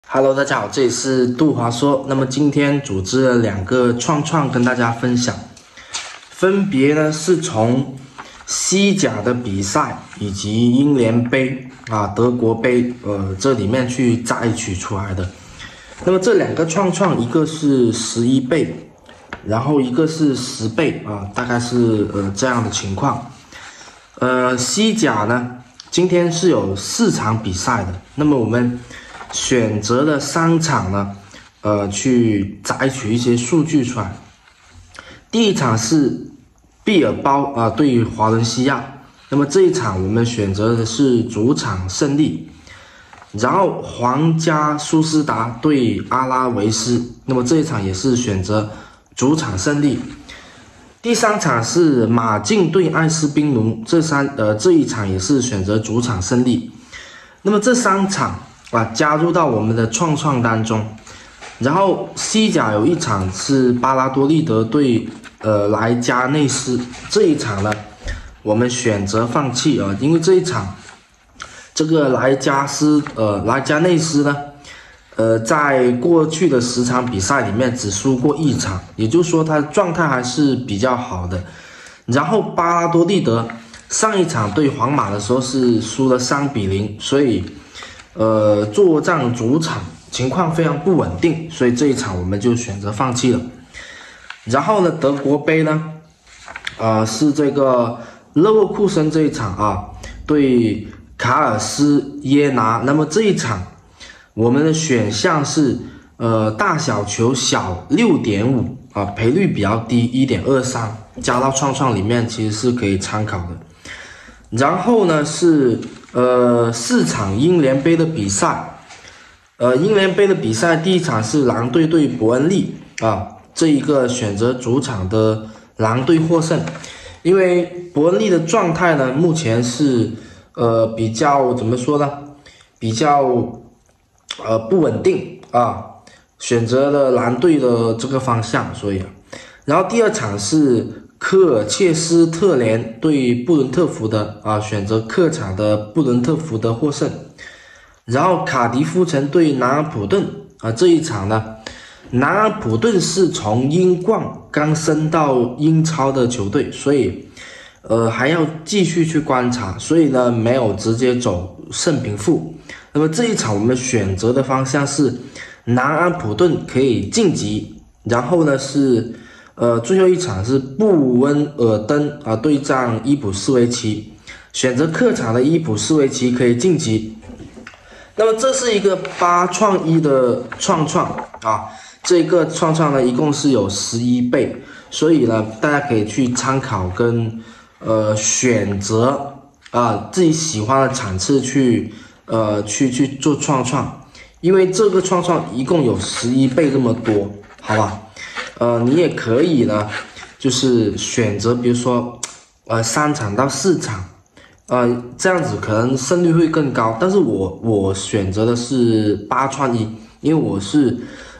Hello， 大家好，这里是杜华说。那么今天组织了2个创跟大家分享，分别呢是从西甲的比赛以及英联杯德国杯这里面去摘取出来的。那么这2个创，一个是11倍，然后一个是10倍大概是这样的情况。西甲呢今天是有4场比赛的，那么我们选择了3场呢，去摘取一些数据出来。第一场是毕尔包对华伦西亚，那么这一场我们选择的是主场胜利。然后皇家苏斯达对阿拉维斯，那么这一场也是选择主场胜利。第3场是马竞对艾斯宾奴，这一场也是选择主场胜利。那么这3场加入到我们的创当中。然后西甲有一场是巴拉多利德对莱加内斯，这一场呢我们选择放弃因为这一场这个莱加内斯呢在过去的10场比赛里面只输过1场，也就是说他的状态还是比较好的。然后巴拉多利德上一场对皇马的时候是输了3-0，所以作战主场情况非常不稳定，所以这一场我们就选择放弃了。然后呢，德国杯呢是这个勒沃库森这一场对卡尔斯耶拿，那么这一场我们的选项是大小球小 6.5 赔率比较低 1.23， 加到创里面其实是可以参考的。然后呢是4场英联杯的比赛，英联杯的比赛第一场是狼队对伯恩利这一个选择主场的狼队获胜，因为伯恩利的状态呢目前是比较怎么说呢，比较不稳定选择了狼队的这个方向，所以然后第2场是科尔切斯特联对布伦特福德选择客场的布伦特福德获胜。然后卡迪夫城对南安普顿这一场呢，南安普顿是从英冠刚升到英超的球队，所以还要继续去观察，所以呢没有直接走胜平负。那么这一场我们选择的方向是南安普顿可以晋级，然后呢是最后一场是布温尔登对战伊普斯维奇，选择客场的伊普斯维奇可以晋级。那么这是一个8-1的创这个创呢一共是有11倍，所以呢大家可以去参考跟选择自己喜欢的场次去做创，因为这个创一共有11倍这么多，好吧？你也可以呢就是选择比如说3场到4场这样子可能胜率会更高，但是我选择的是8-1，因为我是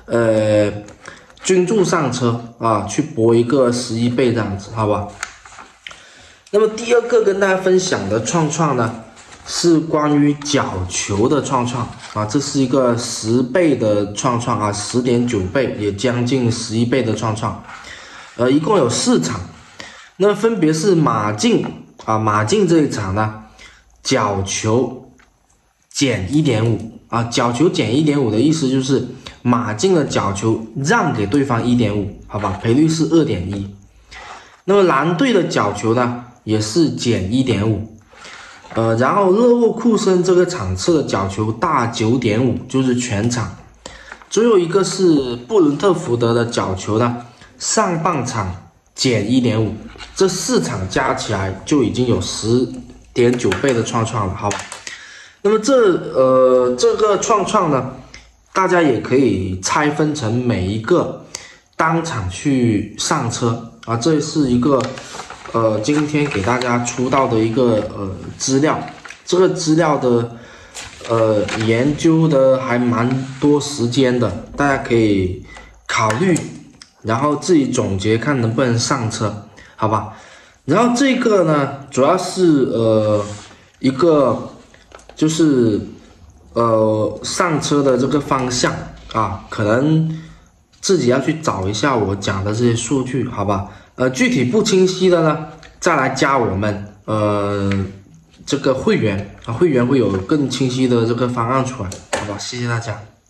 均注上车去博一个11倍这样子，好吧？那么第2个跟大家分享的创呢是关于角球的创这是一个10倍的创10.9倍，也将近11倍的创一共有4场，那分别是马竞这一场呢，角球减 1.5 角球减 1.5 的意思就是马竞的角球让给对方 1.5， 好吧，赔率是 2.1。 那么蓝队的角球呢也是减 1.5，然后勒沃库森这个场次的角球大 9.5， 就是全场。最后一个是布伦特福德的角球呢，上半场减 1.5， 这4场加起来就已经有 10.9 倍的创了，好吧？那么这个创呢，大家也可以拆分成每一个当场去上车这是一个今天给大家出到的一个资料，这个资料的研究的还蛮多时间的，大家可以考虑，然后自己总结看能不能上车，好吧？然后这个呢主要是一个就是上车的这个方向啊，可能自己要去找一下我讲的这些数据，好吧？具体不清晰的呢，再来加我们这个会员啊，会员会有更清晰的这个方案出来，好吧？谢谢大家。